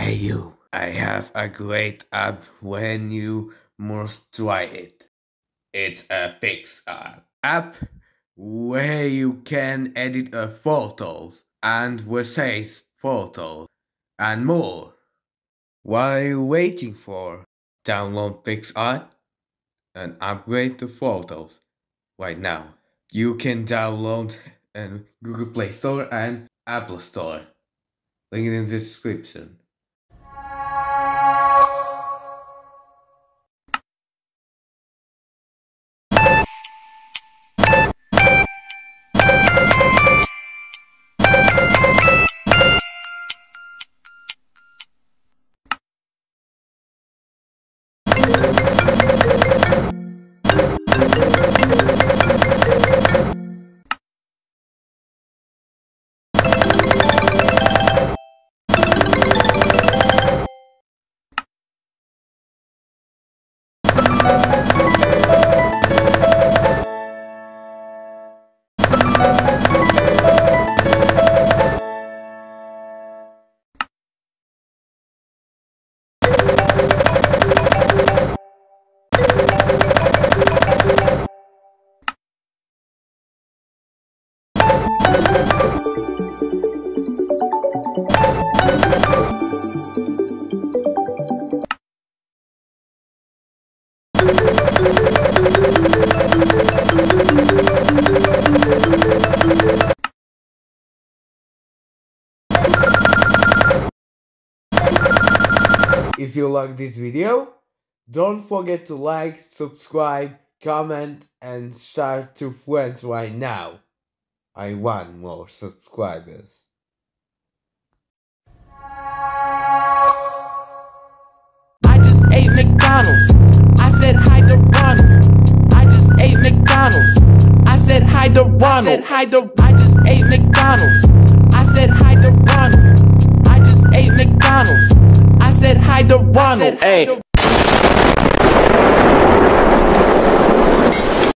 Hey you, I have a great app when you must try it. It's a piscart app where you can edit photos and resize photos and more. What are you waiting for? Download piscart and upgrade the photos right now. You can download in Google Play Store and Apple Store. Link in the description. If you like this video, don't forget to like, subscribe, comment and share to friends right now. I want more subscribers. I just ate McDonald's. I said hi to Ronald. I just ate McDonald's. I said hi to Ronald. I just ate McDonald's. I said hi to Ronald. I just ate McDonald's. I said hi to Ronald. Hey.